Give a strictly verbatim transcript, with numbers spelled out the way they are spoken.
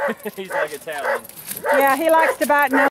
He's like Italian. Yeah, he likes to bite nose.